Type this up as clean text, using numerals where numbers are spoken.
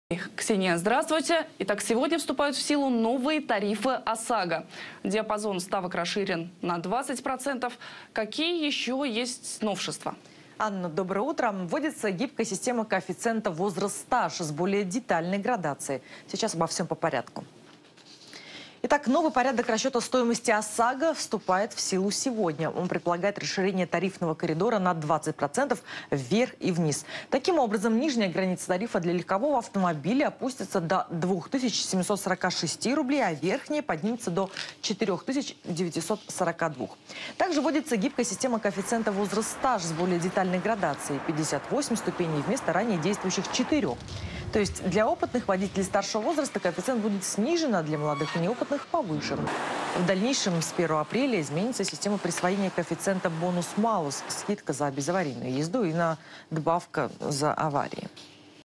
Ксения, здравствуйте. Итак, сегодня вступают в силу новые тарифы ОСАГО. Диапазон ставок расширен на 20%. Какие еще есть новшества? Анна, доброе утро. Вводится гибкая система коэффициента возраст-стаж с более детальной градацией. Сейчас обо всем по порядку. Итак, новый порядок расчета стоимости ОСАГО вступает в силу сегодня. Он предполагает расширение тарифного коридора на 20% вверх и вниз. Таким образом, нижняя граница тарифа для легкового автомобиля опустится до 2746 рублей, а верхняя поднимется до 4942. Также вводится гибкая система коэффициента возраст-стаж с более детальной градацией – 58 ступеней вместо ранее действующих 4. То есть для опытных водителей старшего возраста коэффициент будет снижен, а для молодых и неопытных повышен. В дальнейшем с 1 апреля изменится система присвоения коэффициента бонус-малус, скидка за безаварийную езду и на добавка за аварии.